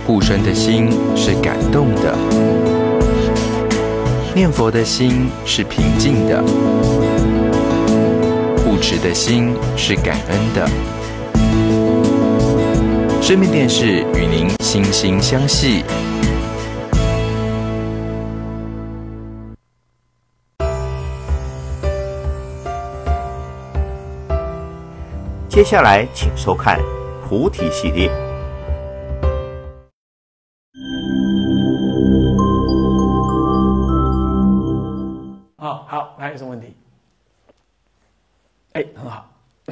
护身的心是感动的，念佛的心是平静的，护持的心是感恩的。生命电视与您心心相系。 接下来请收看菩提系列。 好，还有什么问题？很好。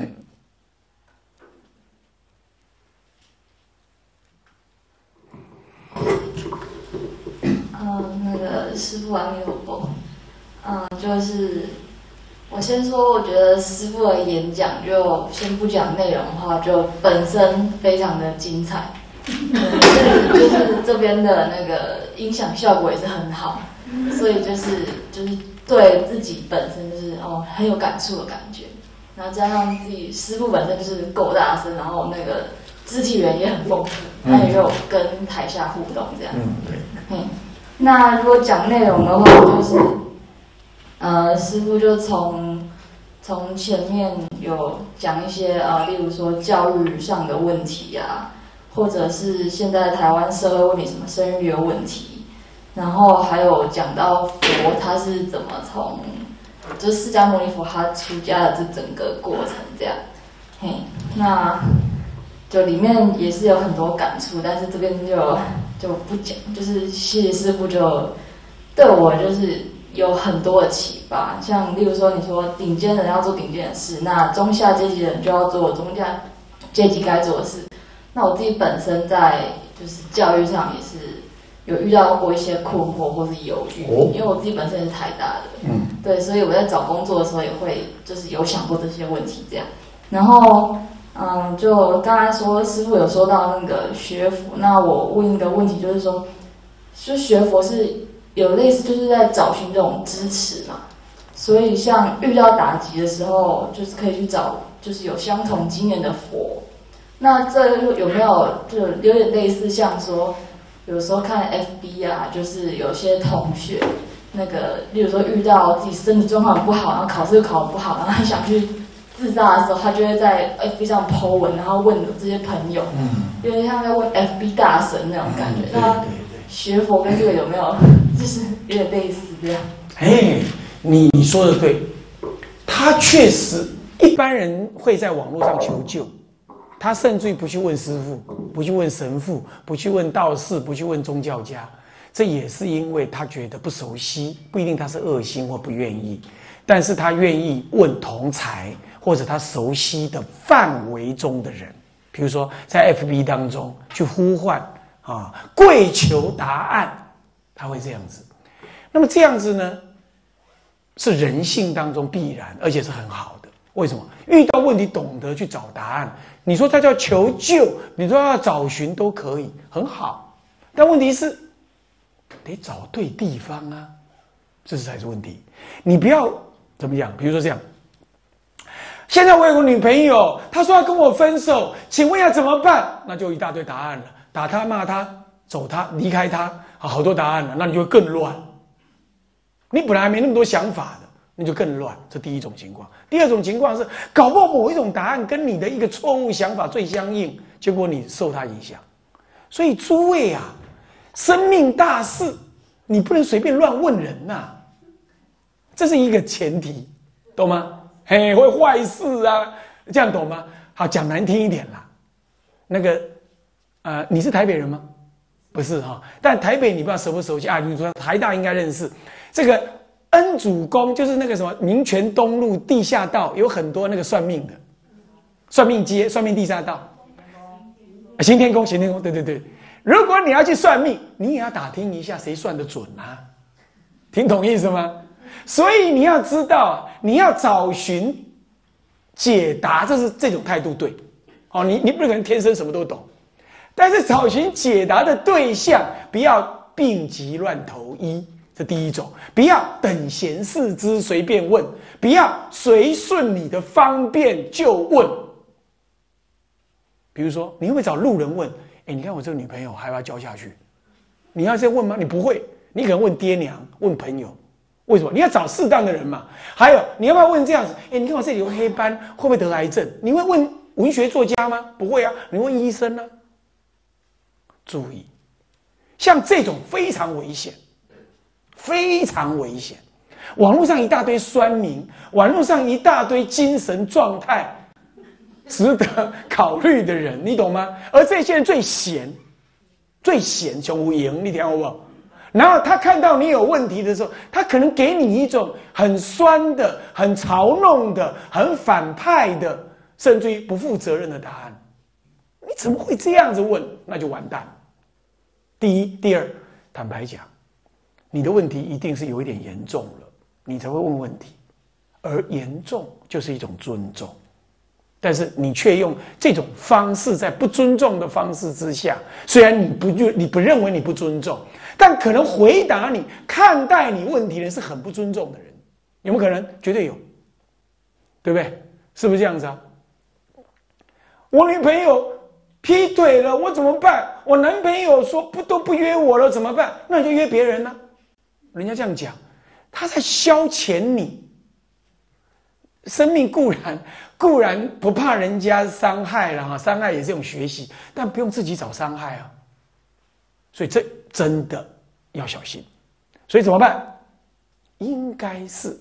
那个师父阿弥陀佛，就是我先说，我觉得师父的演讲就先不讲内容的话，就本身非常的精彩，就是这边的那个音响效果也是很好，所以就是对自己本身就是很有感触的感觉，然后加上自己师父本身就是够大声，然后那个肢体语言也很丰富，他也有跟台下互动这样。对。那如果讲内容的话，就是师父就从前面有讲一些例如说教育上的问题啊，或者是现在台湾社会问题，什么生育的问题，然后还有讲到佛他是怎么从就是释迦牟尼佛他出家的这整个过程这样。那就里面也是有很多感触，但是这边就不讲，就是谢谢师父就对我就是有很多的启发，像例如说你说顶尖的人要做顶尖的事，那中下阶级的人就要做中下阶级该做的事。那我自己本身在就是教育上也是有遇到过一些困惑或是犹豫，因为我自己本身也是台大的，对，所以我在找工作的时候也会就是有想过这些问题这样，然后。就刚才说师父有说到那个学佛，那我问一个问题，就是说，就学佛是有类似就是在找寻这种支持嘛，所以像遇到打击的时候，就是可以去找就是有相同经验的佛。那这有没有就有点类似像说，有时候看 FB 啊，就是有些同学那个，例如说遇到自己身体状况不好，然后考试又考得不好，然后他想去自杀的时候，他就会在 FB 上 po 文，然后问这些朋友，有点像在问 FB 大神那种感觉。那学佛跟这个有没有就是有点类似这样？ 你说的对，他确实一般人会在网络上求救，他甚至于不去问师父，不去问神父，不去问道士，不去问宗教家，这也是因为他觉得不熟悉，不一定他是恶心或不愿意，但是他愿意问同侪。或者他熟悉的范围中的人，比如说在 FB 当中去呼唤跪求答案，他会这样子。那么这样子呢，是人性当中必然，而且是很好的。为什么？遇到问题懂得去找答案。你说他叫求救，你说要找寻都可以，很好。但问题是得找对地方啊，这才是问题。你不要怎么讲？比如说这样。现在我有个女朋友，她说要跟我分手，请问要怎么办？那就一大堆答案了，打她、骂她、走她、离开她，好多答案了，那你就会更乱。你本来还没那么多想法的，那就更乱。这第一种情况。第二种情况是，搞不好某一种答案跟你的一个错误想法最相应，结果你受它影响。所以诸位啊，生命大事，你不能随便乱问人呐，这是一个前提，懂吗？会坏事啊，这样懂吗？好，讲难听一点啦。那个，你是台北人吗？不是哈，但台北你不知道熟不熟悉啊？你说台大应该认识。这个恩主公就是那个什么民权东路地下道，有很多那个算命的，算命街、算命地下道。行天宫，行天宫，对对对。如果你要去算命，你也要打听一下谁算得准啊？听懂意思吗？所以你要知道，你要找寻解答，这种态度对。你不可能天生什么都懂，但是找寻解答的对象，不要病急乱投医，这第一种。不要等闲视之随便问，不要随顺你的方便就问。比如说，你会不会找路人问？ 哎，你看我这个女朋友还要不要交下去？你要这样问吗？你不会，你可能问爹娘，问朋友。为什么？你要找适当的人嘛。还有，你要不要问这样子？哎，你看我这里有黑斑，会不会得癌症？你会问文学作家吗？不会啊，你问医生呢、注意，像这种非常危险，非常危险。网络上一大堆酸民，网络上一大堆精神状态值得考虑的人，你懂吗？而这些人最闲，穷无赢，你听好不好？然后他看到你有问题的时候，他可能给你一种很酸的、很嘲弄的、很反派的，甚至于不负责任的答案。你怎么会这样子问？那就完蛋。第一，第二，坦白讲，你的问题一定是有一点严重了，你才会问问题。而严重就是一种尊重，但是你却用这种方式，在不尊重的方式之下，虽然你不认为你不尊重，但可能回答你、看待你问题的人是很不尊重的人，有没有可能？绝对有，对不对？是不是这样子啊？我女朋友劈腿了，我怎么办？我男朋友说都不约我了，怎么办？那你就约别人啊。人家这样讲，他在消遣你。生命固然不怕人家伤害了哈，伤害也是一种学习，但不用自己找伤害啊。所以这真的要小心。所以怎么办？应该是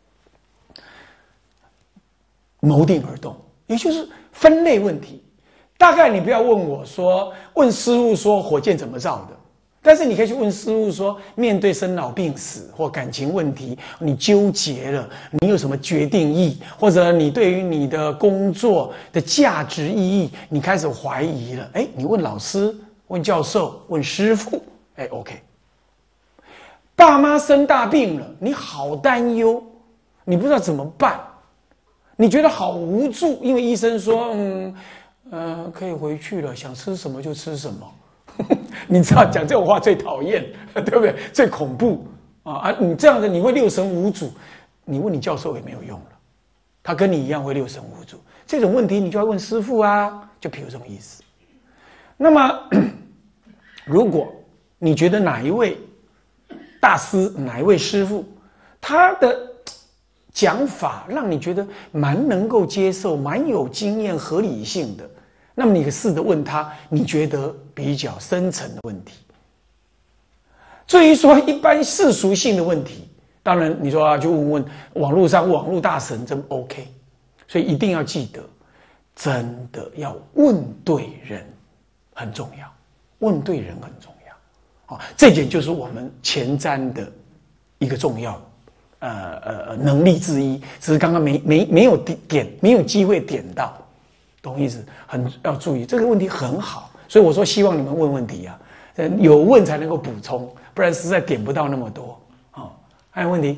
谋定而动，也就是分类问题。大概你不要问我说，问师父说火箭怎么造的，但是你可以去问师父说，面对生老病死或感情问题，你纠结了，你有什么决定意，或者你对于你的工作的价值意义，你开始怀疑了。哎，你问老师、问教授、问师父，哎 ，OK。爸妈生大病了，你好担忧，你不知道怎么办，你觉得好无助，因为医生说，可以回去了，想吃什么就吃什么。你知道讲这种话最讨厌，对不对？最恐怖啊！你这样的你会六神无主，你问你教授也没有用了，他跟你一样会六神无主。这种问题你就要问师父啊，就比如这种意思。那么，如果你觉得哪一位大师、哪一位师父，他的讲法让你觉得蛮能够接受、蛮有经验、合理性的，那么你试着问他，你觉得比较深层的问题。至于说一般世俗性的问题，当然你说就问网络上网络大神真 OK， 所以一定要记得，真的要问对人很重要，问对人很重要。这点就是我们前瞻的一个重要能力之一，只是刚刚没有机会点到。懂意思？很要注意这个问题很好，所以我说希望你们问问题啊，有问才能够补充，不然实在点不到那么多。还有问题？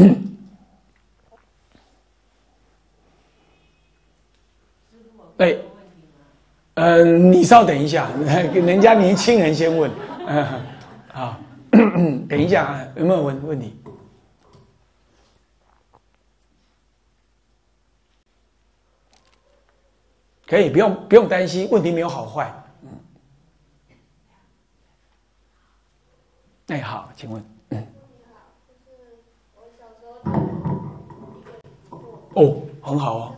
对，你稍等一下，人家年轻人先问，好，等一下啊，有没有问题？可以，不用担心，问题没有好坏。哎，好，请问。哦，很好哦。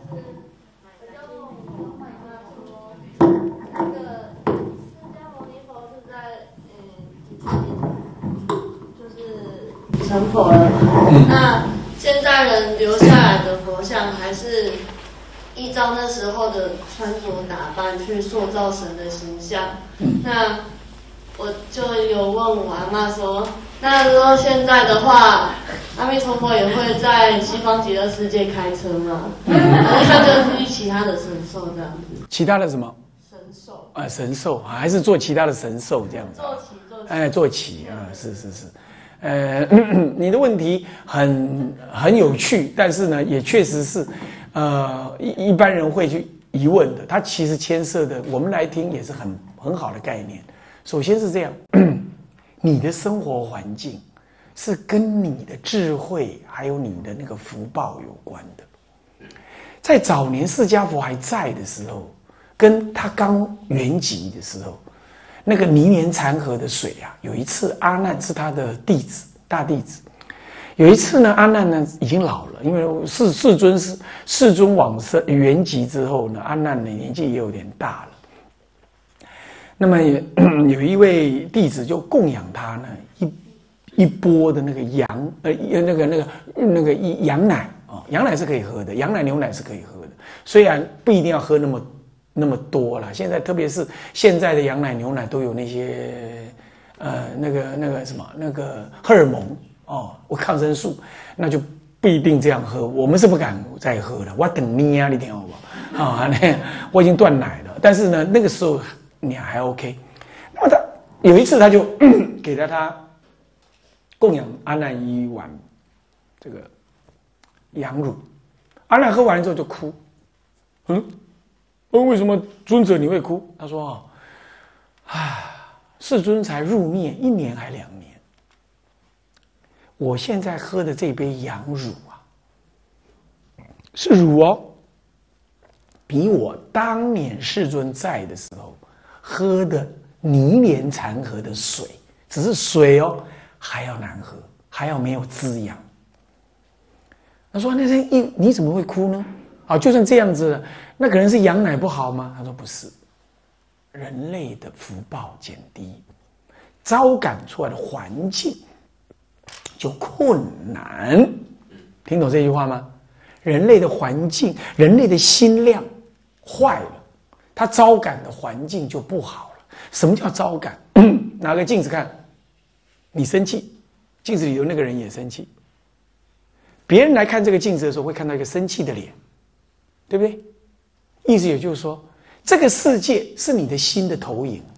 成佛了，那现代人留下来的佛像还是依照那时候的穿着打扮去塑造神的形象。那我就有问我阿嬷说，那如果现在的话，阿弥陀佛也会在西方极乐世界开车吗？他就是其他的神兽这样子。 其他的什么？ 神兽。 神兽还是做其他的神兽这样子。坐骑啊，是。你的问题很有趣，但是呢，也确实是，一般人会去疑问的。它其实牵涉的，我们来听也是很好的概念。首先是这样，你的生活环境是跟你的智慧还有你的那个福报有关的。在早年释迦佛还在的时候，跟他刚圆寂的时候， 那个泥莲禅河的水啊，有一次阿难是他的弟子，大弟子。有一次呢，阿难呢已经老了，因为世尊往生圆寂之后呢，阿难的年纪也有点大了。那么有一位弟子就供养他呢一钵的那个羊羊奶啊，羊奶是可以喝的，羊奶牛奶是可以喝的，虽然不一定要喝那么多啦。现在特别是现在的羊奶牛奶都有那些那个什么那个荷尔蒙哦，抗生素，那就不一定这样喝。我们是不敢再喝了，我等你啊，你听好不好？啊，我已经断奶了，但是呢，那个时候你还 OK。那么他有一次他就给了他供养阿难一碗这个羊乳，阿难喝完之后就哭，为什么尊者你会哭？他说世尊才入灭1年还2年，我现在喝的这杯羊乳啊，是乳哦，比我当年世尊在的时候喝的泥莲禅河的水，只是水哦，还要难喝，还要没有滋养。他说：“那你怎么会哭呢？啊，就算这样子了，那可能是羊奶不好吗？”他说：“不是，人类的福报减低，招感出来的环境就困难。听懂这句话吗？人类的环境，人类的心量坏了，他招感的环境就不好了。什么叫招感？拿个镜子看，你生气，镜子里有那个人也生气。别人来看这个镜子的时候，会看到一个生气的脸，对不对？意思也就是说，这个世界是你的心的投影，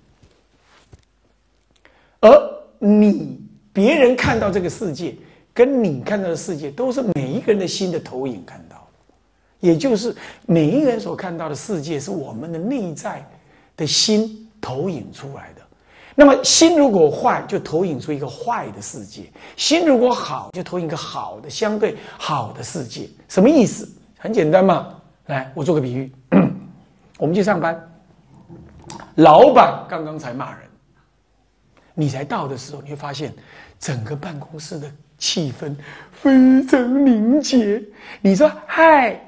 而别人看到这个世界，跟你看到的世界，都是每一个人的心的投影看到的。也就是每一个人所看到的世界，是我们的内在的心投影出来的。那么心如果坏，就投影出一个坏的世界；心如果好，就投影一个好的、相对好的世界。什么意思？很简单嘛。来，我做个比喻。我们去上班，老板刚刚才骂人，你才到的时候，你会发现整个办公室的气氛非常凝结。你说嗨，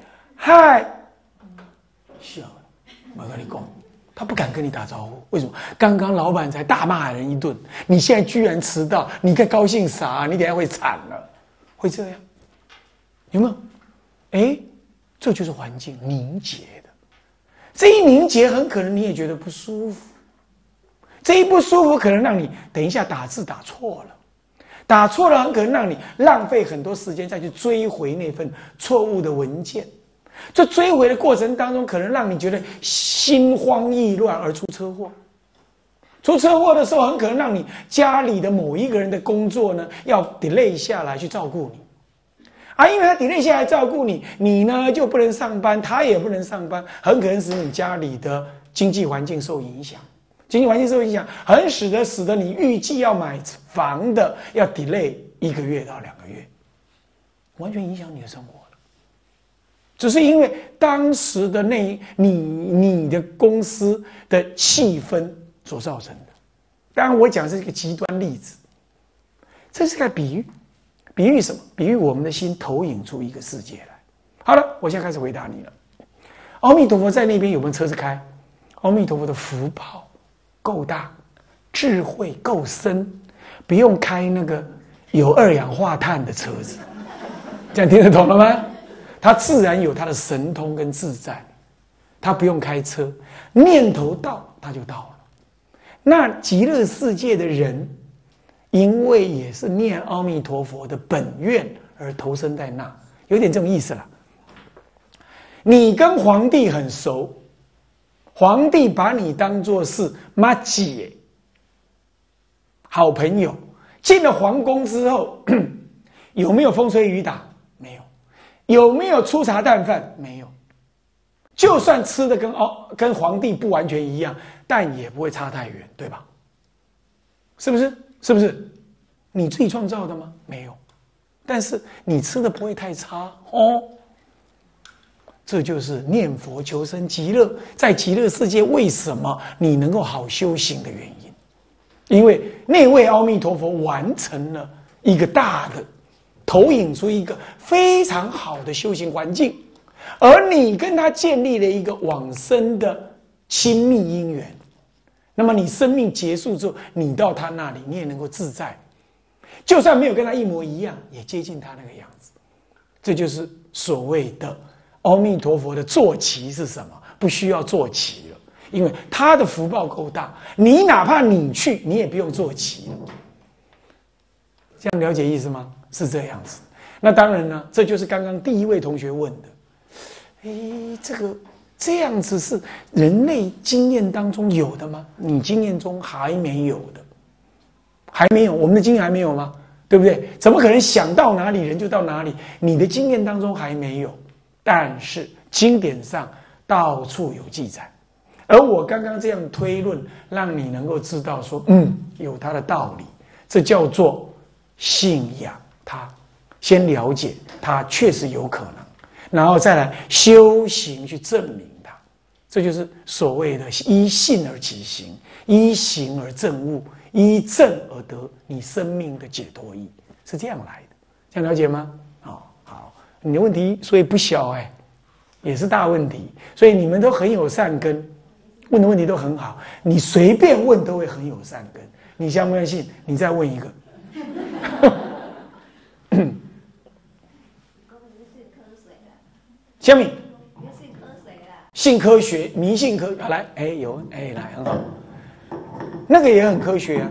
笑了，我跟你讲。他不敢跟你打招呼，为什么？刚刚老板才大骂人一顿，你现在居然迟到，你该高兴啥？你等一下会惨了，会这样，有没有？这就是环境凝结的，这一凝结很可能你也觉得不舒服，这一不舒服可能让你等一下打字打错了，打错了很可能让你浪费很多时间再去追回那份错误的文件。这追回的过程当中，可能让你觉得心慌意乱而出车祸。出车祸的时候，很可能让你家里的某一个人的工作呢，要 delay 下来去照顾你。因为他 delay 下来照顾你，你呢就不能上班，他也不能上班，很可能使你家里的经济环境受影响。经济环境受影响，很使得你预计要买房的要 delay 1个月到2个月，完全影响你的生活。只是因为当时的你的公司的气氛所造成的。当然，我讲是一个极端例子，这是个比喻。比喻什么？比喻我们的心投影出一个世界来。好了，我现在开始回答你了。阿弥陀佛在那边有没有车子开？阿弥陀佛的福报够大，智慧够深，不用开那个有2氧化碳的车子。这样听得懂了吗？他自然有他的神通跟自在，他不用开车，念头到他就到了。那极乐世界的人，因为也是念阿弥陀佛的本愿而投身在那，有点这种意思了。你跟皇帝很熟，皇帝把你当作是麻吉好朋友，进了皇宫之后，有没有风吹雨打？没有。有没有粗茶淡饭？没有。就算吃的跟皇帝不完全一样，但也不会差太远，对吧？是不是？是不是？你自己创造的吗？没有。但是你吃的不会太差哦。这就是念佛求生极乐，在极乐世界为什么你能够好修行的原因。 因为那位阿弥陀佛完成了一个大的投影出一个非常好的修行环境，而你跟他建立了一个往生的亲密因缘，那么你生命结束之后，你到他那里，你也能够自在，就算没有跟他一模一样，也接近他那个样子。这就是所谓的阿弥陀佛的坐骑是什么？不需要坐骑了，因为他的福报够大，你哪怕你去，你也不用坐骑了。这样了解意思吗？是这样子。那当然呢，这就是刚刚第一位同学问的。这样子是人类经验当中有的吗？你经验中还没有的，还没有，我们的经验还没有吗？对不对？怎么可能想到哪里人就到哪里？你的经验当中还没有，但是经典上到处有记载。而我刚刚这样推论，让你能够知道说，有它的道理，这叫做信仰它，先了解它确实有可能，然后再来修行去证明它。这就是所谓的依信而起行，依行而证悟，依证而得你生命的解脱意，是这样来的。这样了解吗？好，你的问题所以不小也是大问题，所以你们都很有善根，问的问题都很好，你随便问都会很有善根。你相不相信？你再问一个。下面信科学，迷信科来，来很好，那个也很科学啊，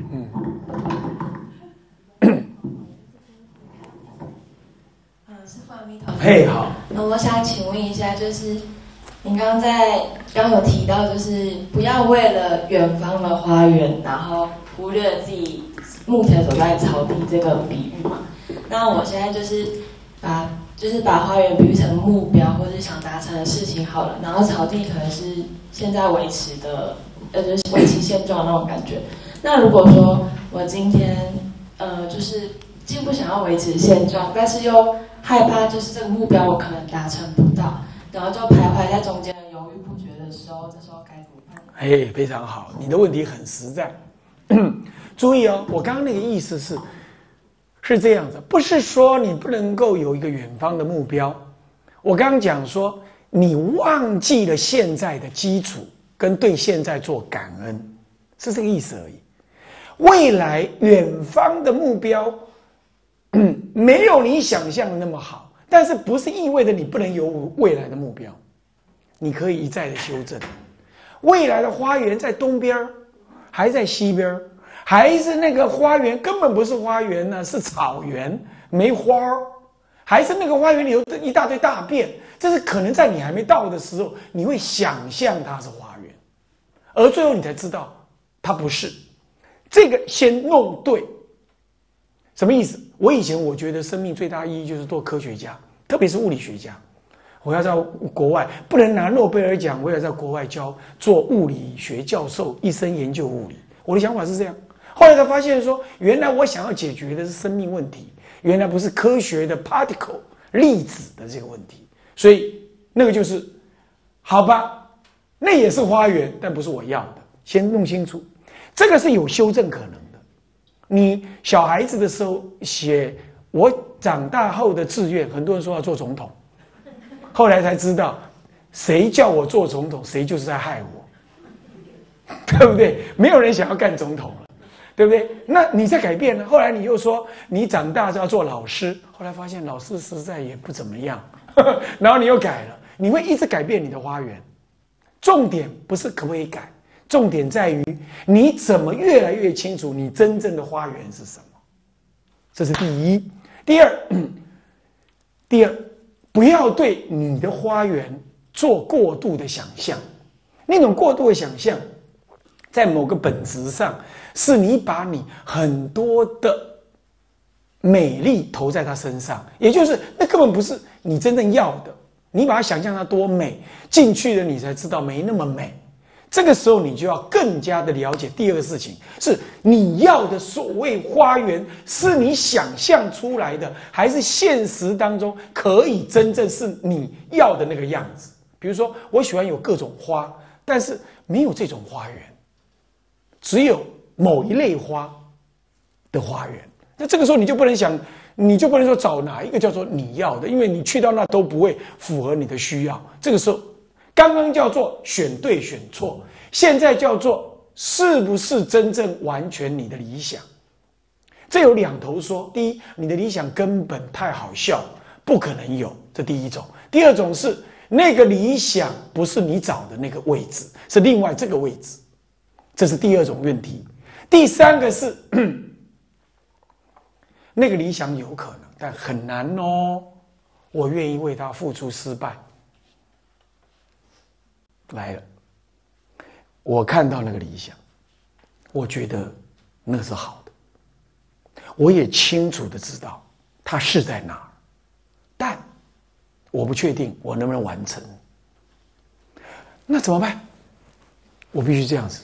师父阿弥陀佛。 好。 那我想请问一下，就是您刚有提到，就是不要为了远方的花园，然后忽略自己目前所在草地这个比喻嘛。那我现在就是把花园比喻成目标或是想达成的事情好了，然后草地可能是现在维持的，就是维持现状的那种感觉。那如果说我今天就是既不想要维持现状，但是又害怕就是这个目标我可能达成不到，然后就徘徊在中间犹豫不决的时候，这时候该怎么办？ 非常好，你的问题很实在。注意哦，我刚刚那个意思是这样子，不是说你不能够有一个远方的目标。我刚刚讲说，你忘记了现在的基础，跟对现在做感恩，是这个意思而已。未来远方的目标，没有你想象的那么好，但是不是意味着你不能有未来的目标，你可以一再的修正。未来的花园在东边，还在西边，还是那个花园根本不是花园呢，是草原，没花儿，还是那个花园里有一大堆大便，这是可能在你还没到的时候，你会想象它是花园，而最后你才知道它不是。这个先弄对，什么意思？我以前我觉得生命最大意义就是做科学家，特别是物理学家。我要在国外不能拿诺贝尔奖，我也在国外做物理学教授，一生研究物理。我的想法是这样，后来才发现说，原来我想要解决的是生命问题，原来不是科学的 particle 粒子的这个问题，所以那个就是好吧，那也是花园，但不是我要的。先弄清楚，这个是有修正可能的。你小孩子的时候写我长大后的志愿，很多人说要做总统，后来才知道，谁叫我做总统，谁就是在害我，对不对？没有人想要干总统了，对不对？那你在改变呢？后来你又说你长大就要做老师，后来发现老师实在也不怎么样，然后你又改了，你会一直改变你的花园。重点不是可不可以改，重点在于你怎么越来越清楚你真正的花园是什么。这是第一。第二，不要对你的花园做过度的想象。那种过度的想象，在某个本质上，是你把你很多的美丽投在它身上，也就是那根本不是你真正要的。你把它想象它多美，进去了你才知道没那么美。这个时候你就要更加的了解第二个事情，是你要的所谓花园是你想象出来的，还是现实当中可以真正是你要的那个样子。比如说我喜欢有各种花，但是没有这种花园，只有某一类花的花园。那这个时候你就不能想，你就不能说找哪一个叫做你要的，因为你去到那都不会符合你的需要。这个时候，刚刚叫做选对选错，现在叫做是不是真正完全你的理想。这有两头说，第一，你的理想根本太好笑，不可能有，这第一种。第二种是那个理想不是你找的那个位置，是另外这个位置，这是第二种问题。第三个是那个理想有可能，但很难哦，我愿意为他付出失败。来了，我看到那个理想，我觉得那是好的，我也清楚的知道它是在哪儿，但我不确定我能不能完成。那怎么办？我必须这样子，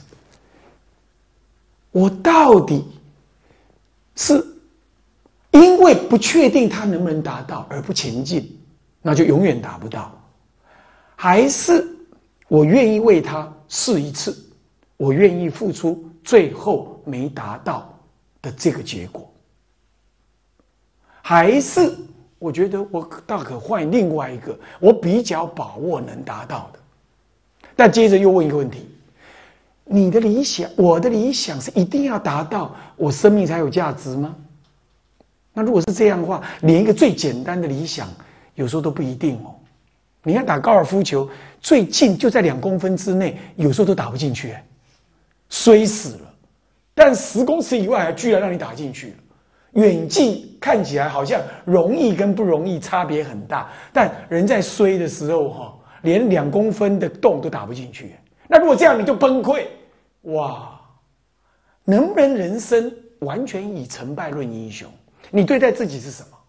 我到底是因为不确定它能不能达到而不前进，那就永远达不到，还是我愿意为它试一次，我愿意付出最后没达到的这个结果，还是我觉得我大可换另外一个我比较把握能达到的。但接着又问一个问题，你的理想，我的理想是一定要达到我生命才有价值吗？那如果是这样的话，连一个最简单的理想有时候都不一定哦。你看打高尔夫球，最近就在2公分之内，有时候都打不进去，衰死了。但10公尺以外还居然让你打进去了，远近看起来好像容易跟不容易差别很大，但人在衰的时候连2公分的洞都打不进去。那如果这样你就崩溃，哇！能不能人生完全以成败论英雄？你对待自己是什么？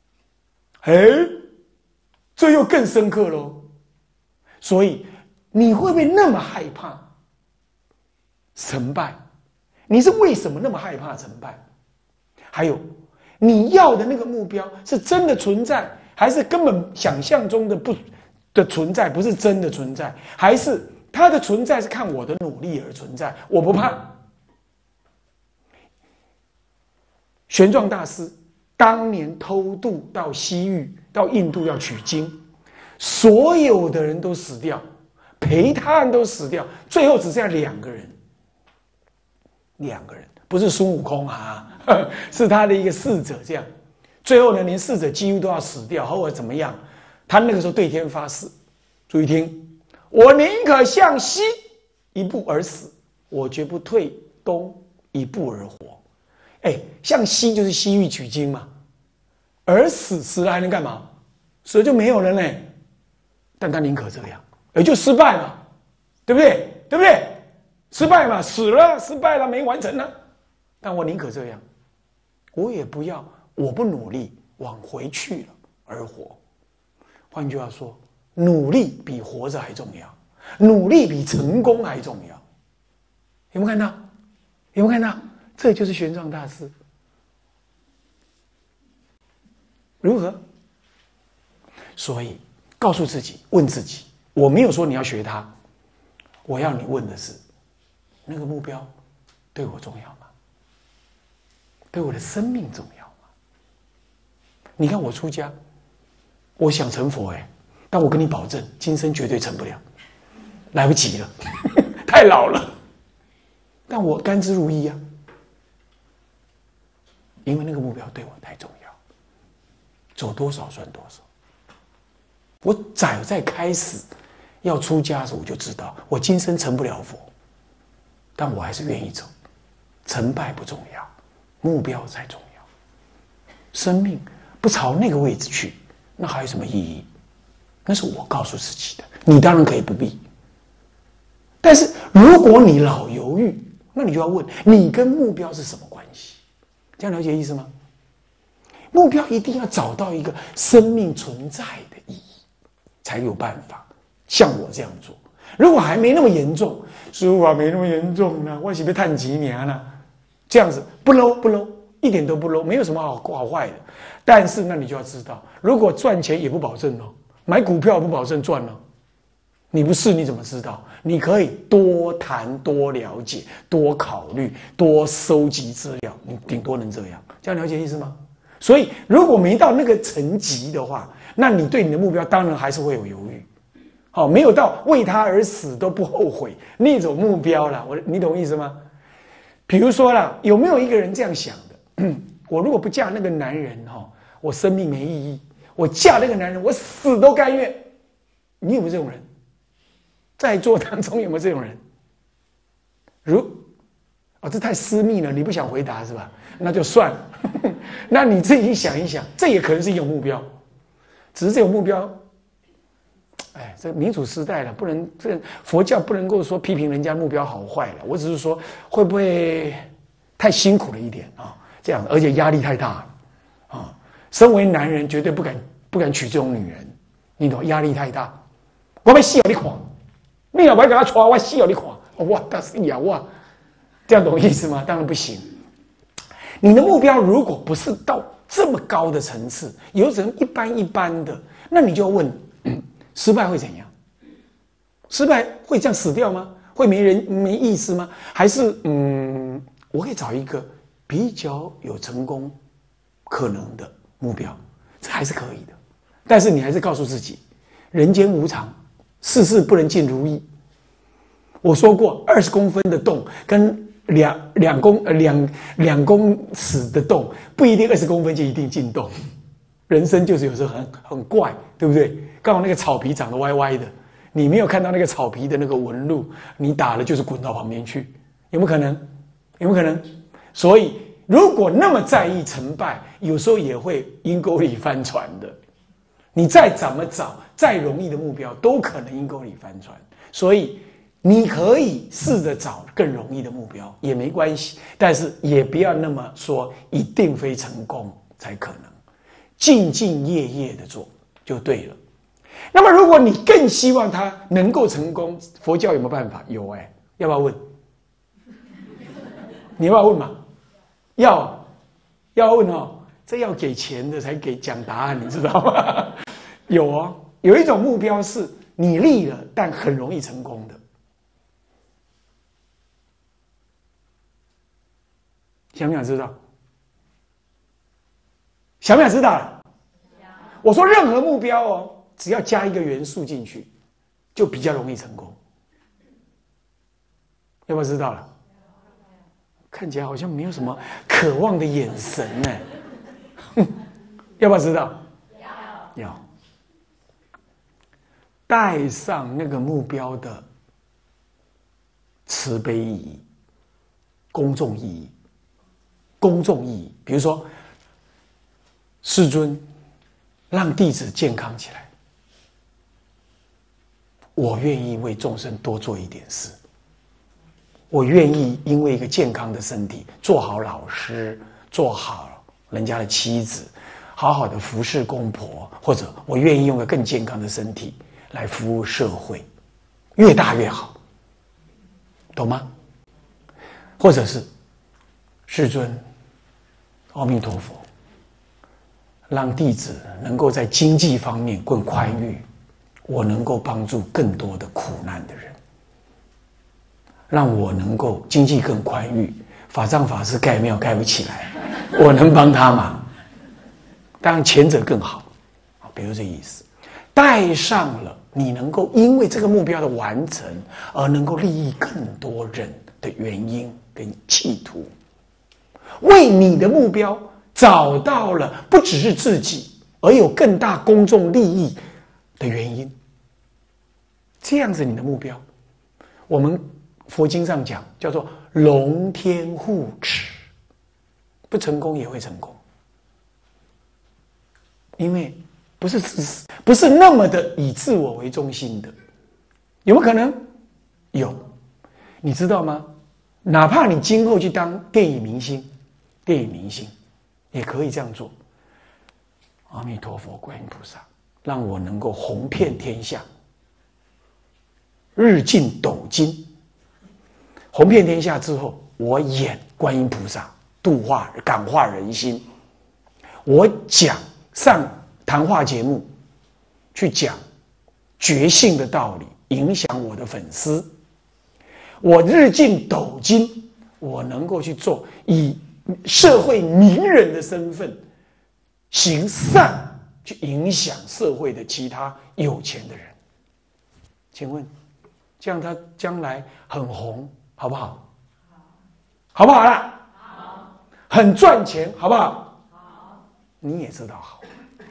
这又更深刻咯。所以你会不会那么害怕成败？你是为什么那么害怕成败？还有你要的那个目标是真的存在，还是根本想象中的存在，不是真的存在？还是它的存在是看我的努力而存在？我不怕。玄奘大师当年偷渡到西域，到印度要取经，所有的人都死掉，陪他人都死掉，最后只剩下2个人。2个人，不是孙悟空啊，是他的一个侍者。这样，最后呢，连侍者几乎都要死掉，后来怎么样？他那个时候对天发誓，注意听，我宁可向西一步而死，我绝不退东一步而活。向西就是西域取经嘛，而死了还能干嘛？死了就没有了呢。但他宁可这样，也就失败嘛，对不对？对不对？失败嘛，死了，失败了，没完成了。但我宁可这样，我也不要，我不努力往回去了而活。换句话说，努力比活着还重要，努力比成功还重要。有没有看到？有没有看到？这就是玄奘大师。如何？所以告诉自己，问自己，我没有说你要学他，我要你问的是，那个目标对我重要吗？对我的生命重要吗？你看我出家，我想成佛但我跟你保证，今生绝对成不了，来不及了，太老了。但我甘之如饴啊，因为那个目标对我太重要，走多少算多少。我早在开始要出家的时候，我就知道我今生成不了佛，但我还是愿意走。成败不重要，目标才重要。生命不朝那个位置去，那还有什么意义？那是我告诉自己的，你当然可以不必。但是如果你老犹豫，那你就要问，你跟目标是什么关系？这样了解意思吗？目标一定要找到一个生命存在的意义，才有办法像我这样做。如果还没那么严重，师父啊，没那么严重呢，我是被探几年了，这样子不 low，一点都不 low， 没有什么好坏的。但是那你就要知道，如果赚钱也不保证哦，买股票不保证赚哦。 你不试你怎么知道？你可以多谈、多了解、多考虑、多收集资料，你顶多能这样。这样了解意思吗？所以，如果没到那个层级的话，那你对你的目标当然还是会有犹豫。好，没有到为他而死都不后悔那种目标啦。你懂意思吗？比如说啦，有没有一个人这样想的？我如果不嫁那个男人我生命没意义；我嫁那个男人，我死都甘愿。你有没有这种人？在座当中有没有这种人？这太私密了，你不想回答是吧？那就算了。那你自己想一想，这也可能是一种目标，只是这种目标，这民主时代了，不能佛教不能够说批评人家目标好坏了。我只是说，会不会太辛苦了一点啊？这样，而且压力太大了啊！身为男人，绝对不敢娶这种女人，你懂？压力太大，我要死给你看，你要不要给他娶，我死给你看，哇，但是呀，哇，这样懂意思吗？当然不行。你的目标如果不是到这么高的层次，有种一般的，那你就问，失败会怎样？失败会这样死掉吗？会没意思吗？还是我可以找一个比较有成功可能的目标，这还是可以的。但是你还是告诉自己，人间无常，事事不能尽如意。我说过，20公分的洞跟两公尺的洞，不一定20公分就一定进洞。人生就是有时候很怪，对不对？刚好那个草皮长得歪歪的，你没有看到那个草皮的那个纹路，你打了就是滚到旁边去，有没有可能？有没有可能？所以，如果那么在意成败，有时候也会阴沟里翻船的。你再怎么找，再容易的目标，都可能阴沟里翻船。所以，你可以试着找更容易的目标，也没关系，但是也不要那么说一定非成功才可能，兢兢业业的做就对了。那么如果你更希望他能够成功，佛教有没有办法？有要不要问？你要不要问嘛？要问这要给钱的才讲答案，你知道吗？有一种目标是你立了，但很容易成功的。想不想知道？想不想知道？我说任何目标只要加一个元素进去，就比较容易成功。要不要知道了？看起来好像没有什么渴望的眼神呢。要不要知道？要。带上那个目标的慈悲意义、公众意义。公众意义，比如说，世尊让弟子健康起来，我愿意为众生多做一点事。我愿意因为一个健康的身体，做好老师，做好人家的妻子，好好的服侍公婆，或者我愿意用个更健康的身体来服务社会，越大越好，懂吗？或者是世尊阿弥陀佛，让弟子能够在经济方面更宽裕，我能够帮助更多的苦难的人，让我能够经济更宽裕，法藏法师盖庙盖不起来，我能帮他忙，当然前者更好，比如这意思。带上了你能够因为这个目标的完成而能够利益更多人的原因跟企图，为你的目标找到了不只是自己而有更大公众利益的原因，这样子你的目标，我们佛经上讲叫做龙天护持，不成功也会成功，因为不是自私，不是那么的以自我为中心的。有没有可能？有。你知道吗？哪怕你今后去当电影明星也可以这样做。阿弥陀佛，观音菩萨，让我能够红遍天下，日进斗金。红遍天下之后，我演观音菩萨，感化人心。我上谈话节目，去讲觉性的道理， 影响我的粉丝。我日进斗金，我能够去做以社会名人的身份行善，去影响社会的其他有钱的人。请问，这样他将来很红，好不好？好不好啦？好。很赚钱，好不好？好。你也知道好。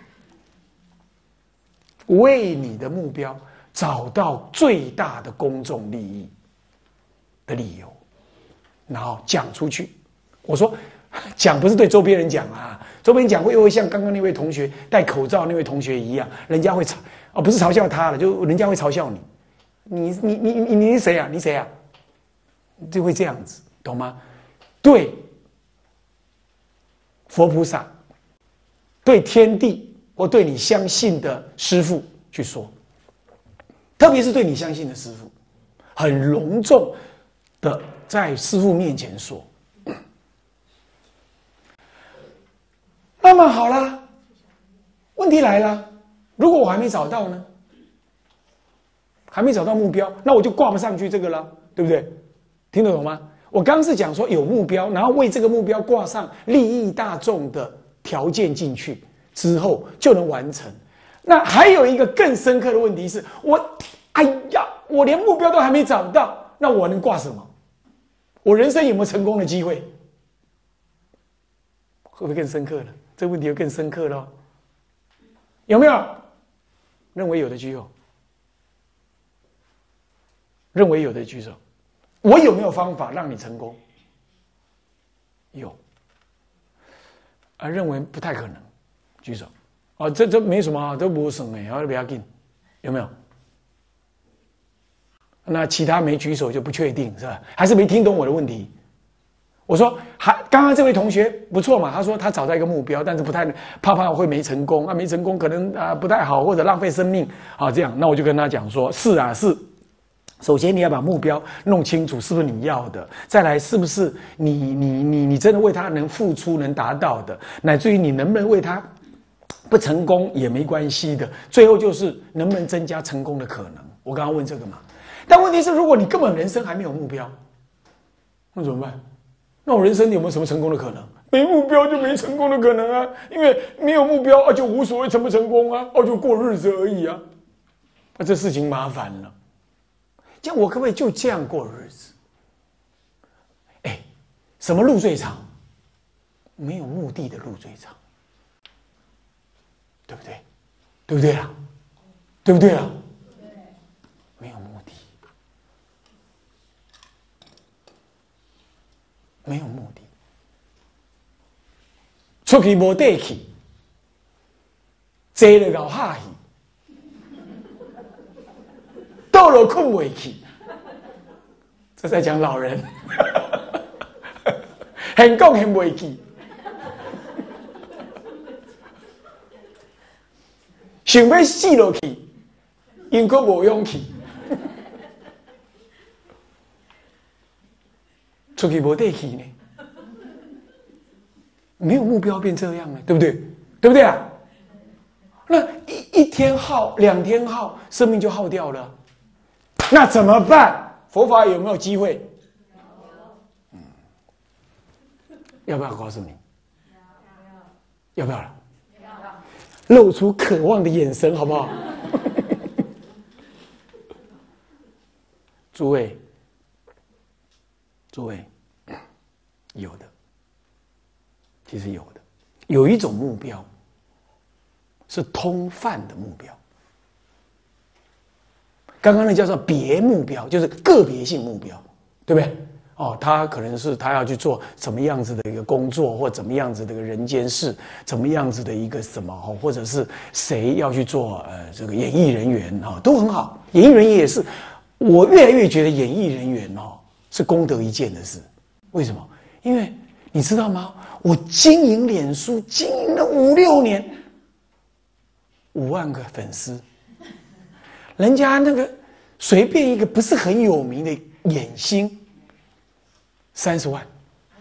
为你的目标找到最大的公众利益的理由，然后讲出去。我说讲不是对周边人讲啊，周边人讲又会像刚刚那位同学戴口罩那位同学一样，人家会不是嘲笑他了，就人家会嘲笑你。你是谁啊？你谁啊？就会这样子，懂吗？对佛菩萨，对天地，或对你相信的师父去说，特别是对你相信的师父，很隆重的在师父面前说。那么好啦，问题来了，如果我还没找到呢？还没找到目标，那我就挂不上去这个了，对不对？听得懂吗？我刚刚是讲说有目标，然后为这个目标挂上利益大众的条件进去之后就能完成。那还有一个更深刻的问题是，我连目标都还没找到，那我能挂什么？我人生有没有成功的机会？会不会更深刻了？这个问题又更深刻了，有没有？认为有的举手。认为有的举手。我有没有方法让你成功？有。认为不太可能，举手。这没什么，都不省哎，不要紧，有没有？那其他没举手就不确定是吧？还是没听懂我的问题？我说刚刚这位同学不错嘛，他说他找到一个目标，但是不太怕会没成功没成功可能不太好，或者浪费生命这样。那我就跟他讲说，是。首先你要把目标弄清楚，是不是你要的？再来，是不是你真的为他能付出能达到的？乃至于你能不能为他不成功也没关系的。最后就是能不能增加成功的可能？我刚刚问这个嘛。但问题是，如果你根本人生还没有目标，那怎么办？那我人生有没有什么成功的可能？没目标就没成功的可能啊！因为没有目标就无所谓成不成功啊，就过日子而已啊。这事情麻烦了。这样我可不可以就这样过日子？什么路最长？没有目的的路最长，对不对？对不对啊？对不对啊？没有目的，没有目的，出去没底气，坐了搞下去。到了困不起，这在讲老人，很讲很不起，想要死落去，因阁无勇气，出去无底气呢，没有目标变这样了，对不对？对不对啊？那一天耗，2天耗，生命就耗掉了。那怎么办？佛法有没有机会？要不要告诉你？要不要了？露出渴望的眼神，好不好？诸位，有的，其实有的，有一种目标是通泛的目标。刚刚那叫做别目标，就是个别性目标，对不对？他可能是他要去做什么样子的一个工作，或怎么样子的一个人间事，怎么样子的一个什么，或者是谁要去做这个演艺人员都很好。演艺人员也是，我越来越觉得演艺人员是功德一件的事。为什么？因为你知道吗？我经营脸书经营了5、6年，5万个粉丝。人家那个随便一个不是很有名的演星，30万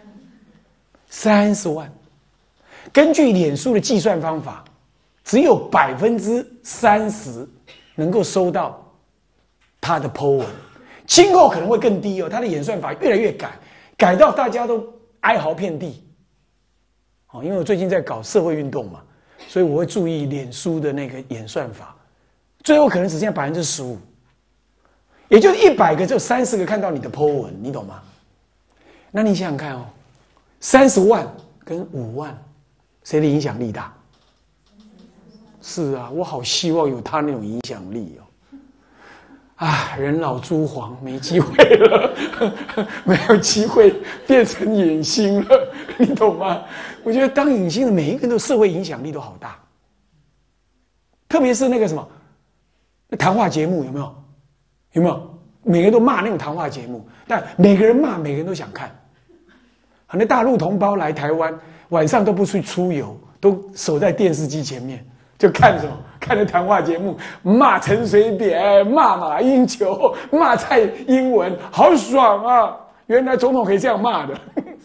，30万。根据脸书的计算方法，只有30%能够收到他的 po 文，今后可能会更低哦。他的演算法越来越改到大家都哀嚎遍地。哦，因为我最近在搞社会运动嘛，所以我会注意脸书的那个演算法，最后可能只剩下15%，也就是100个就30个看到你的 po 文，你懂吗？那你想想看哦，30万跟5万，谁的影响力大？是啊，我好希望有他那种影响力哦。啊，人老珠黄，没机会了，没有机会变成影星了，你懂吗？我觉得当影星的每一个人都社会影响力都好大，特别是那个什么谈话节目，有没有？有没有？每个人都骂那种谈话节目，但每个人骂，每个人都想看。很多大陆同胞来台湾，晚上都不去出游，都守在电视机前面。就看什么？看的谈话节目，骂陈水扁，骂马英九，骂蔡英文，好爽啊！原来总统可以这样骂的。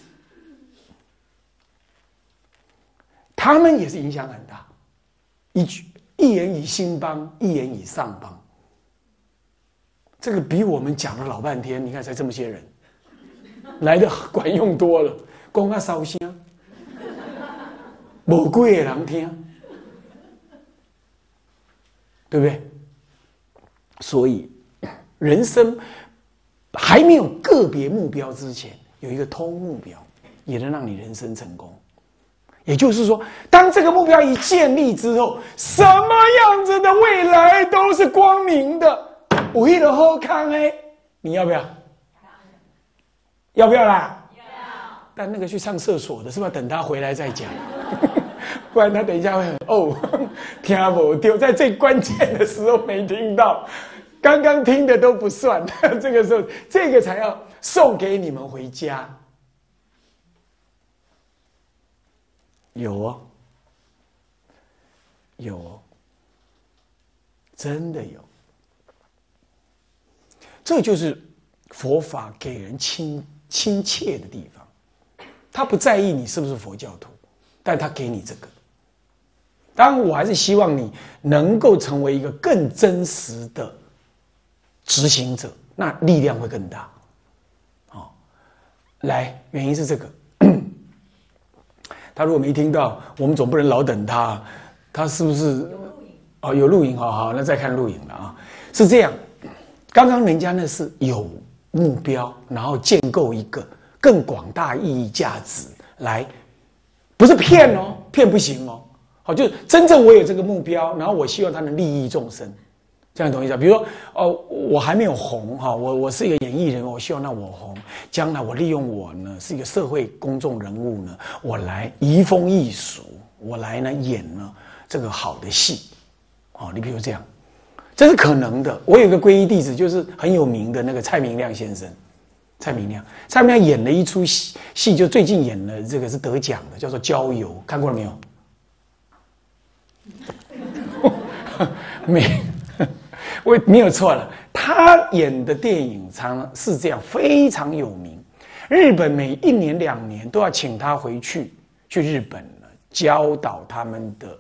他们也是影响很大，一言以兴邦，一言以丧邦。这个比我们讲了老半天，你看才这么些人，来的管用多了，光他烧声，没几个人听。对不对？所以，人生还没有个别目标之前，有一个通目标，也能让你人生成功。也就是说，当这个目标一建立之后，什么样子的未来都是光明的。为了好看哎，你要不要？要不要啦？要。但那个去上厕所的，是不是要等他回来再讲？不然他等一下会很听不丢，在最关键的时候没听到，刚刚听的都不算，这个时候这个才要送给你们回家。有哦，有哦，真的有。这就是佛法给人亲切的地方，他不在意你是不是佛教徒，但他给你这个。当然，我还是希望你能够成为一个更真实的执行者，那力量会更大。哦，来，原因是这个。他如果没听到，我们总不能老等他。他是不是？哦，有录影，好，那再看录影了啊。是这样，刚刚人家那是有目标，然后建构一个更广大意义价值来，不是骗哦，骗不行哦。好，就是真正我有这个目标，然后我希望它能利益众生，这样懂意思？比如说，我还没有红哈，我是一个演艺人，我希望让我红，将来我利用我呢是一个社会公众人物呢，我来移风易俗，我来呢演呢这个好的戏，哦，你比如这样，这是可能的。我有一个皈依弟子，就是很有名的那个蔡明亮先生，蔡明亮演了一出戏，就最近演了这个是得奖的，叫做《郊游》，看过了没有？没有错了，他演的电影常是这样，非常有名。日本每1年2年都要请他回去日本呢，教导他们的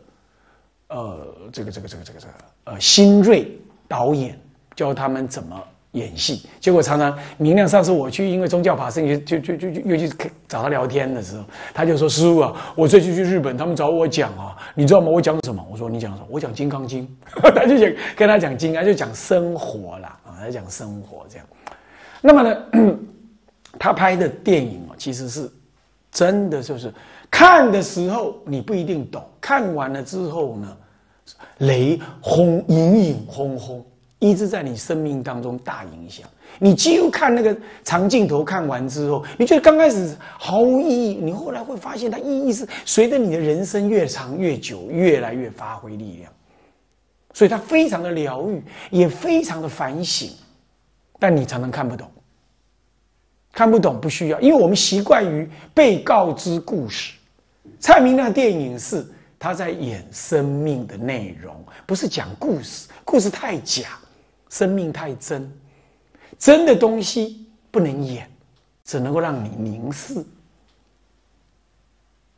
新锐导演，教他们怎么演戏。结果常常明亮上次我去，因为宗教法师就又去找他聊天的时候，他就说：“师父啊，我最近去日本，他们找我讲啊，你知道吗？我讲什么？”我说：“你讲什么？”我讲《金刚经》，他就跟他讲经啊，就讲生活啦啊，他讲生活这样。那么呢，他拍的电影哦，其实是真的，就是看的时候你不一定懂，看完了之后呢，雷轰隐隐轰轰。一直在你生命当中大影响。你几乎看那个长镜头看完之后，你觉得刚开始毫无意义，你后来会发现它意义是随着你的人生越长越久，越来越发挥力量。所以它非常的疗愈，也非常的反省，但你常常看不懂。看不懂不需要，因为我们习惯于被告知故事。蔡明亮的电影是他在演生命的内容，不是讲故事，故事太假。生命太真，真的东西不能演，只能够让你凝视，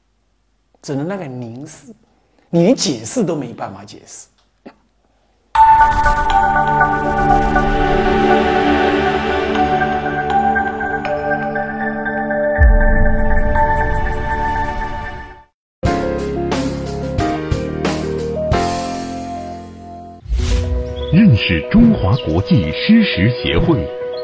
只能让你凝视，你连解释都没办法解释。 认识中华国际施食协会。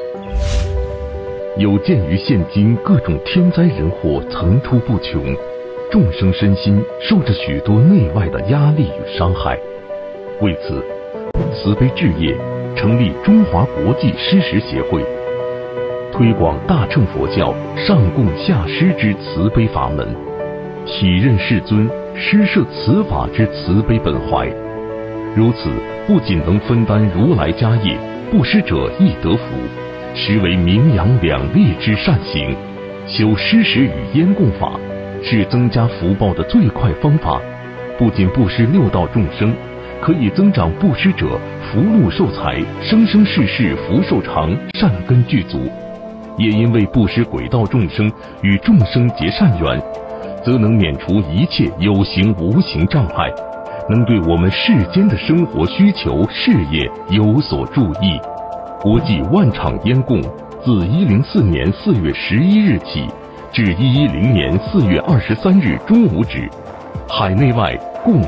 有鉴于现今各种天灾人祸层出不穷，众生身心受着许多内外的压力与伤害，为此，慈悲置业成立中华国际施食协会，推广大乘佛教上供下施之慈悲法门，体认世尊施设此法之慈悲本怀。如此，不仅能分担如来家业，布施者亦得福，实为名扬两利之善行。修施食与烟供法，是增加福报的最快方法。不仅布施六道众生，可以增长布施者福禄寿财，生生世世福寿长，善根具足。也因为布施轨道众生与众生结善缘，则能免除一切有形无形障碍，能对我们世间的生活需求、事业有所助益。国际万场烟供自104年4月11日起至110年4月23日中午止，海内外共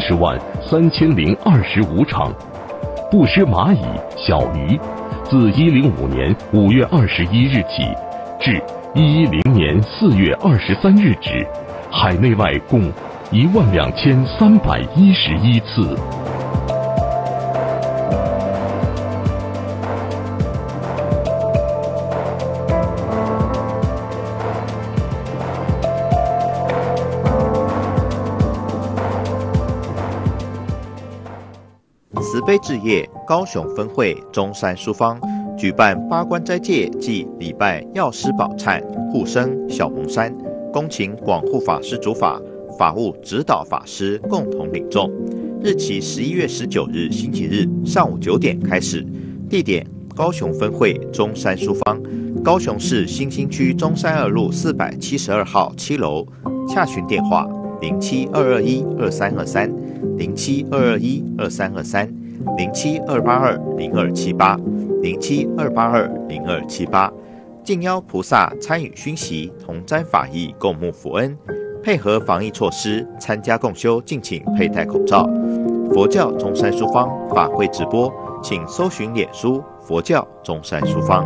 303025场。布施蚂蚁、小鱼，自105年5月21日起至110年4月23日止，海内外共12311次。 慈悲置业高雄分会中山书坊举办八关斋戒暨礼拜药师宝忏护生小蒙山，恭请广护法师主法、法务指导法师共同领众。日期11月19日星期日上午9点开始，地点高雄分会中山书坊，高雄市新兴区中山2路472号7楼。洽询电话072212323、072212323、072820278、072820278。敬邀菩萨参与熏习，同沾法益，共沐佛恩。配合防疫措施，参加共修敬请佩戴口罩。佛教中山书坊法会直播，请搜寻脸书佛教中山书坊。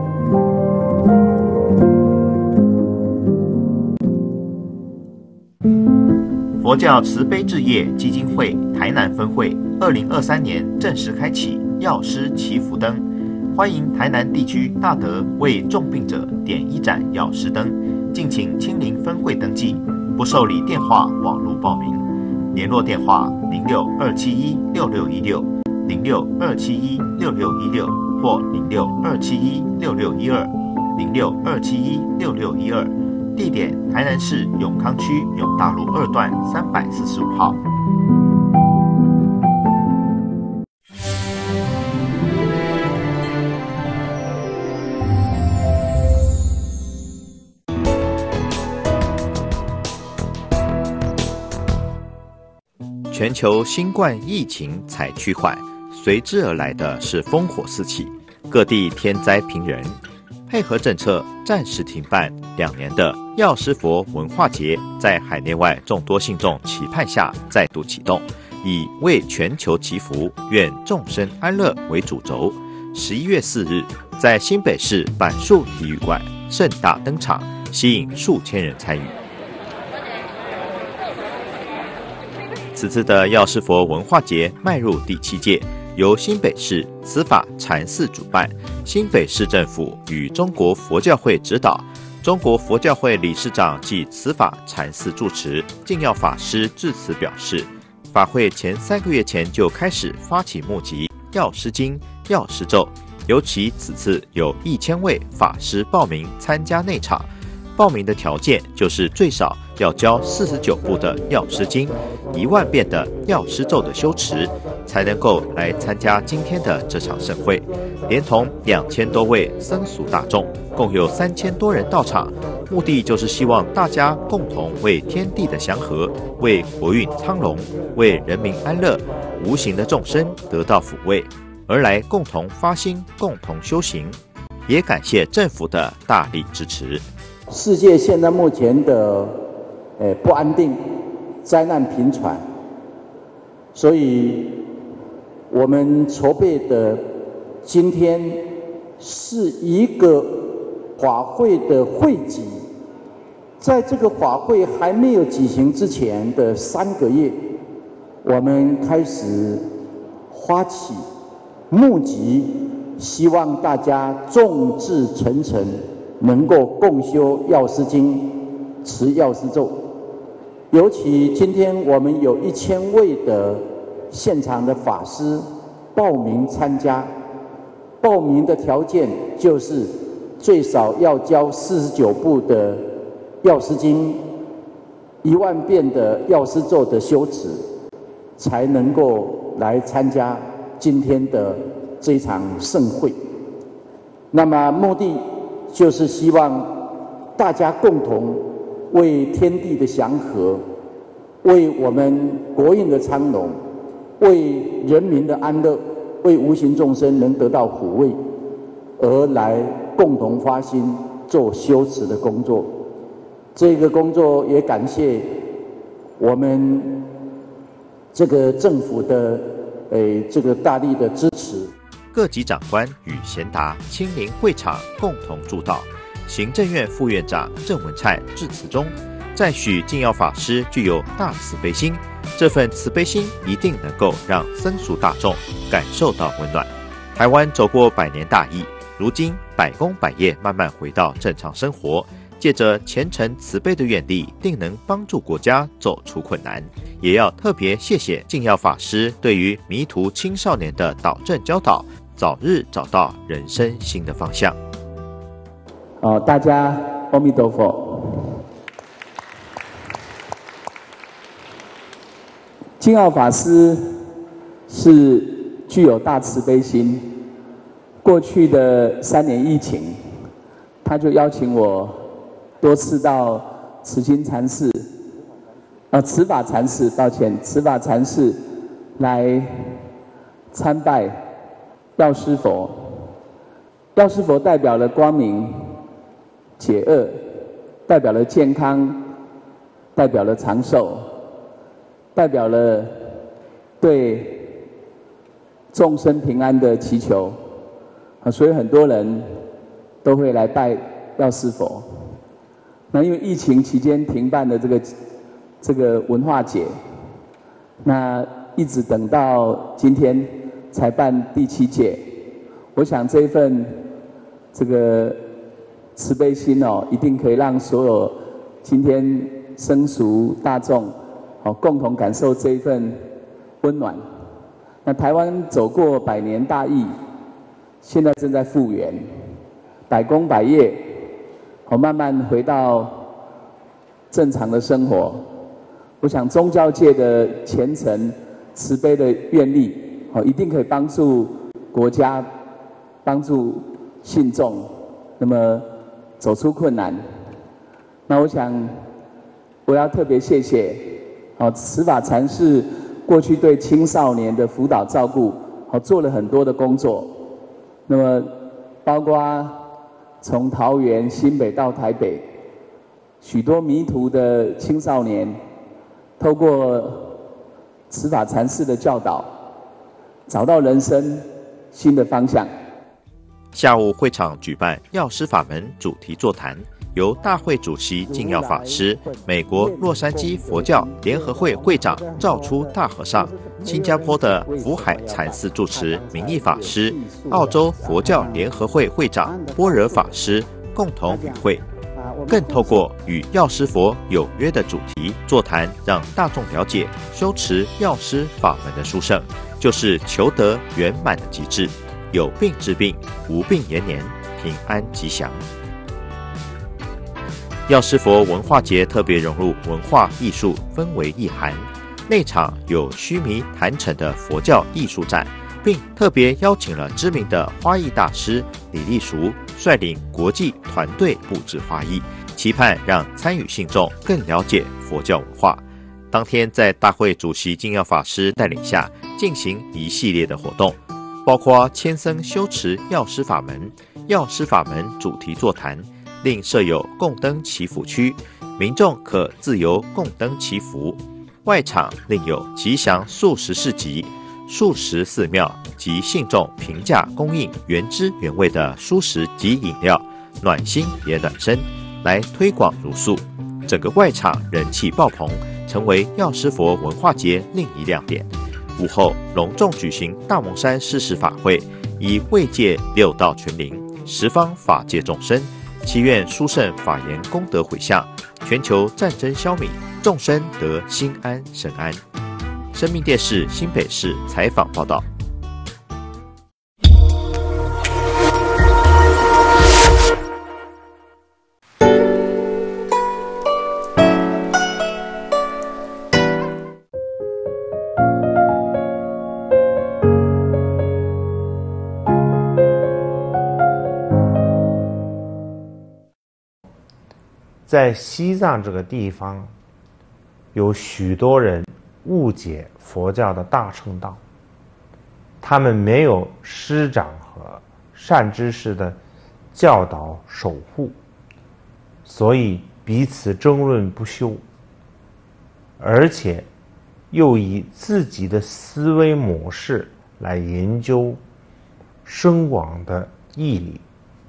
佛教慈悲置业基金会台南分会2023年正式开启药师祈福灯，欢迎台南地区大德为重病者点一盏药师灯，敬请亲临分会登记，不受理电话、网络报名。联络电话062716616、062716616或062716612、062716612。地点：台南市永康区永大路2段345号。全球新冠疫情才趋缓，随之而来的是烽火四起，各地天灾频仍。配合政策，暂时停办2年的药师佛文化节，在海内外众多信众期盼下再度启动，以为全球祈福、愿众生安乐为主轴。11月4日，在新北市板树体育馆盛大登场，吸引数千人参与。此次的药师佛文化节迈入第7届，由新北市慈法禅寺主办，新北市政府与中国佛教会指导，中国佛教会理事长暨慈法禅寺住持净耀法师致辞表示，法会前3个月前就开始发起募集药师经、药师咒，尤其此次有1000位法师报名参加内场。报名的条件就是最少要教49部的药师经、1万遍的药师咒的修持，才能够来参加今天的这场盛会。连同2000多位僧俗大众，共有3000多人到场，目的就是希望大家共同为天地的祥和、为国运昌隆、为人民安乐、无形的众生得到抚慰， 而来共同发心、共同修行，也感谢政府的大力支持。 世界现在目前的不安定、灾难频传，所以我们筹备的今天是一个法会的会集。在这个法会还没有举行之前的3个月，我们开始发起募集，希望大家众志成城，能够共修药师经、持药师咒。尤其今天我们有1000位的现场的法师报名参加，报名的条件就是最少要教49部的药师经，1万遍的药师咒的修持，才能够来参加今天的这场盛会。那么目的就是希望大家共同为天地的祥和，为我们国运的昌隆，为人民的安乐，为无形众生能得到抚慰，而来共同发心做修持的工作。这个工作也感谢我们这个政府的这个大力的支持。 各级长官与贤达亲临会场共同祝祷。行政院副院长郑文灿致辞中，赞许净耀法师具有大慈悲心，这份慈悲心一定能够让僧俗大众感受到温暖。台湾走过100年大疫，如今百工百业慢慢回到正常生活，借着虔诚慈悲的愿力，定能帮助国家走出困难。也要特别谢谢净耀法师对于迷途青少年的导正教导，早日找到人生新的方向。 大家阿弥陀佛。净耀法师是具有大慈悲心。过去的3年疫情，他就邀请我多次到慈心禅寺，慈法禅寺，慈法禅寺来参拜药师佛。药师佛代表了光明、解厄，代表了健康，代表了长寿，代表了对众生平安的祈求。所以很多人都会来拜药师佛。那因为疫情期间停办的这个文化节，那一直等到今天才办第7届。我想这一份这个慈悲心一定可以让所有今天僧俗大众共同感受这一份温暖。那台湾走过100年大疫，现在正在复原，百工百业，慢慢回到正常的生活。我想宗教界的虔诚、慈悲的愿力，一定可以帮助国家、帮助信众，那么走出困难。那我想，我要特别谢谢慈法禅寺过去对青少年的辅导照顾，做了很多的工作。那么，包括从桃园、新北到台北，许多迷途的青少年，透过慈法禅寺的教导，找到人生新的方向。 下午会场举办药师法门主题座谈，由大会主席净耀法师、美国洛杉矶佛教联合会会长照出大和尚、新加坡的福海禅寺住持明义法师、澳洲佛教联合会会长般若法师共同与会，更透过与药师佛有约的主题座谈，让大众了解修持药师法门的殊胜，就是求得圆满的极致，有病治病，无病延年，平安吉祥。药师佛文化节特别融入文化艺术氛围意涵，内场有须弥坛城的佛教艺术展，并特别邀请了知名的花艺大师李立淑率领国际团队布置花艺，期盼让参与信众更了解佛教文化。当天在大会主席净耀法师带领下进行一系列的活动， 包括千僧修持药师法门、药师法门主题座谈，另设有供灯祈福区，民众可自由供灯祈福。外场另有吉祥素食市集、素食寺庙及信众平价供应原汁原味的蔬食及饮料，暖心也暖身，来推广茹素。整个外场人气爆棚，成为药师佛文化节另一亮点。午后隆重举行大蒙山施食法会，以慰藉六道群灵、十方法界众生，祈愿殊胜法言功德回向，全球战争消弭，众生得心安身安。生命电视新北市采访报道。 在西藏这个地方，有许多人误解佛教的大乘道，他们没有师长和善知识的教导守护，所以彼此争论不休，而且又以自己的思维模式来研究深广的义理，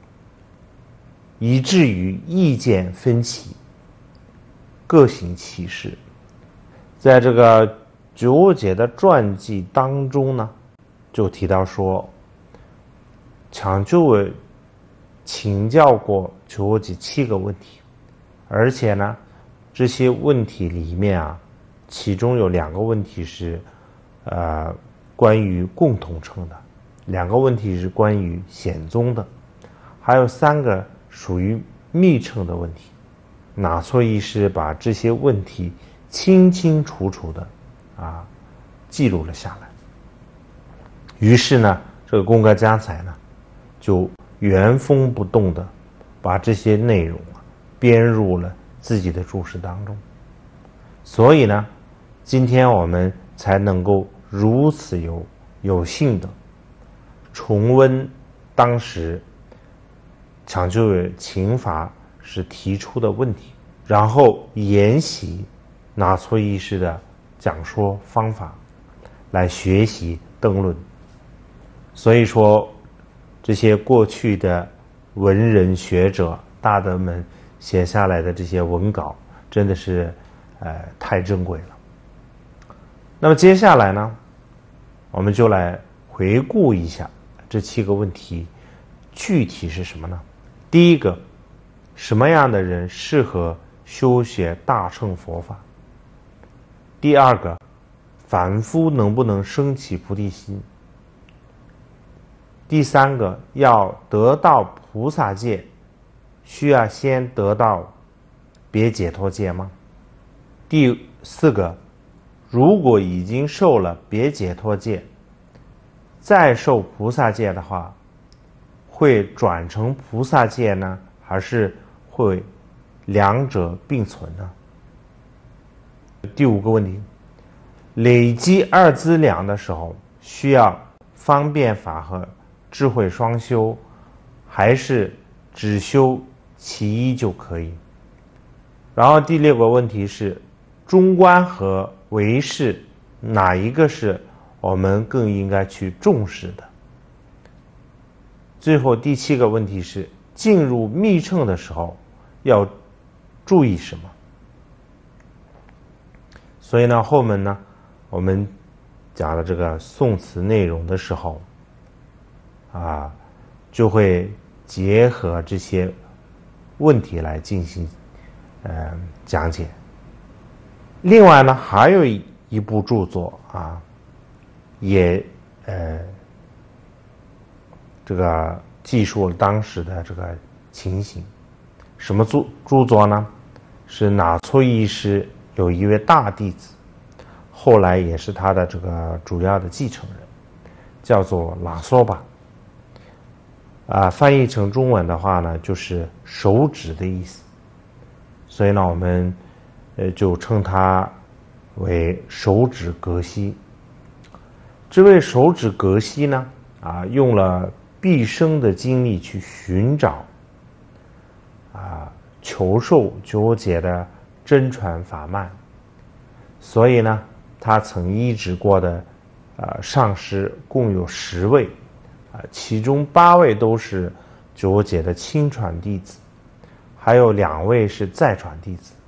以至于意见分歧，各行其事。在这个觉悟姐的传记当中呢，就提到说，抢救委请教过觉悟姐7个问题，而且呢，这些问题里面啊，其中有2个问题是关于共同称的，2个问题是关于显宗的，还有3个属于密乘的问题。纳措义师把这些问题清清楚楚的记录了下来。于是呢，这个贡格嘉才呢，就原封不动的把这些内容编入了自己的注释当中。所以呢，今天我们才能够如此有幸的重温当时抢救委请法是提出的问题，然后沿袭纳措义师的讲说方法来学习灯论。所以说，这些过去的文人学者大德们写下来的这些文稿，真的是太珍贵了。那么接下来呢，我们就来回顾一下这7个问题具体是什么呢？第一个，什么样的人适合修学大乘佛法？第2个，凡夫能不能升起菩提心？第3个，要得到菩萨戒，需要先得到别解脱戒吗？第4个，如果已经受了别解脱戒，再受菩萨戒的话，会转成菩萨戒呢，还是会2者并存呢？第5个问题，累积2资粮的时候，需要方便法和智慧双修，还是只修其一就可以？然后第6个问题是，中观和唯识哪一个是我们更应该去重视的？最后第7个问题是，进入密乘的时候要注意什么？所以呢，后面呢，我们讲的这个宋词内容的时候就会结合这些问题来进行讲解。另外呢，还有一部著作也这个记述了当时的这个情形。什么著作呢？是纳措义师有一位大弟子，后来也是他的这个主要的继承人，叫做拉梭巴。翻译成中文的话呢，就是手指的意思。所以呢，我们就称他为手指格西。这位手指格西呢， 用了毕生的精力去寻找求受觉解的真传法脉，所以呢，他曾医治过的上师共有10位，其中8位都是觉解的亲传弟子，还有2位是再传弟子。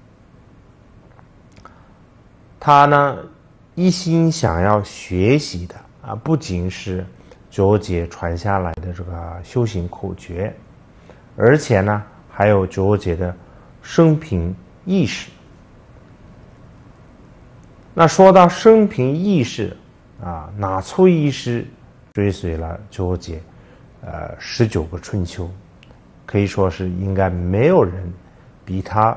他呢一心想要学习的不仅是觉解传下来的这个修行口诀，而且呢还有觉解的生平意识。那说到生平意识那错医师追随了觉解19个春秋，可以说是应该没有人比他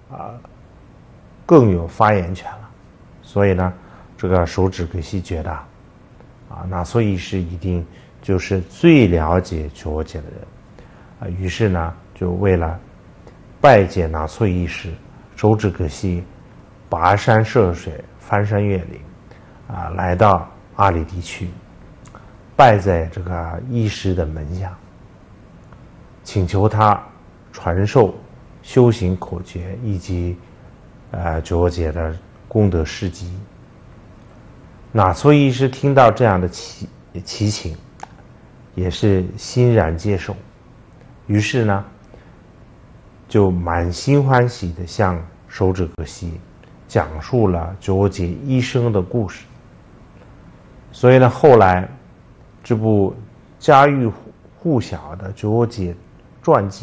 更有发言权了。所以呢，这个手指格西觉得那错医师一定就是最了解觉解的人于是呢，就为了拜见那错医师，手指格西跋山涉水，翻山越岭来到阿里地区，拜在这个医师的门下，请求他传授修行口诀以及觉解的功德事迹。那错医师听到这样的祈请，也是欣然接受，于是呢就满心欢喜地向手指格西讲述了觉解一生的故事。所以呢，后来这部家喻户晓的觉解传记，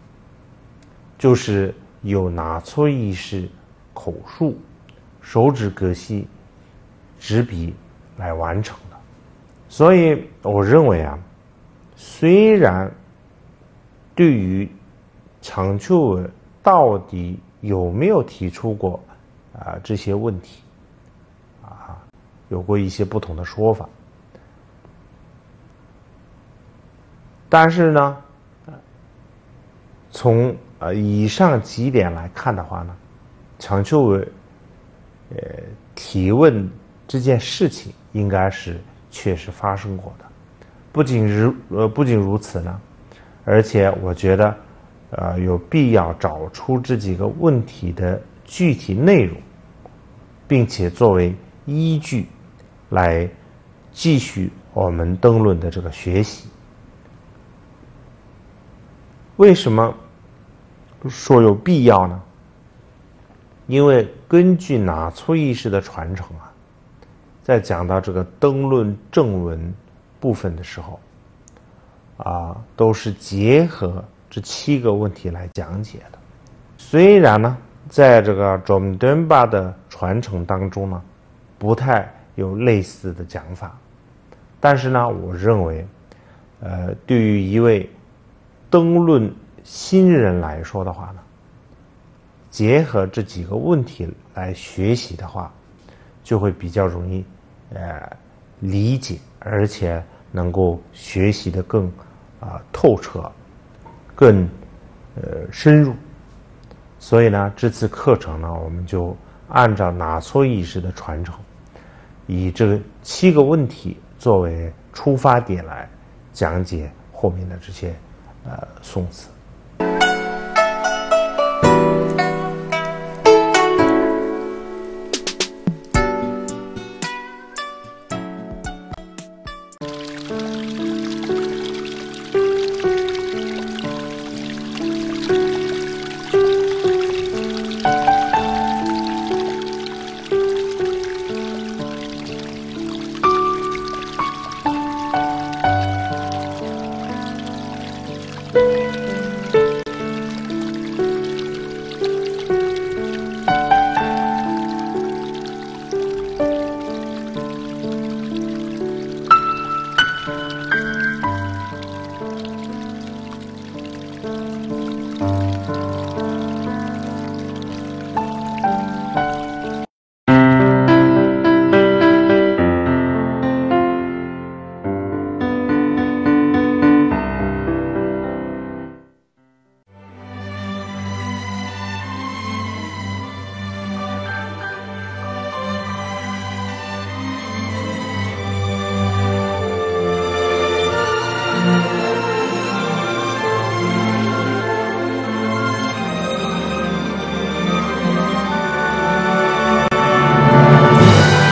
就是由那错医师口述，手指格西执笔来完成的。所以我认为虽然对于长秋文到底有没有提出过这些问题有过一些不同的说法，但是呢从以上几点来看的话呢，长秋文提问这件事情应该是确实发生过的。不仅如此呢，而且我觉得有必要找出这几个问题的具体内容，并且作为依据来继续我们登论的这个学习。为什么说有必要呢？因为根据那错医师的传承在讲到这个登论正文部分的时候都是结合这7个问题来讲解的。虽然呢在这个中敦巴的传承当中呢不太有类似的讲法，但是呢我认为对于一位登论新人来说的话呢，结合这几个问题来学习的话，就会比较容易理解，而且能够学习得更透彻，更深入。所以呢，这次课程呢，我们就按照那错医师的传承，以这个7个问题作为出发点来讲解后面的这些宋词。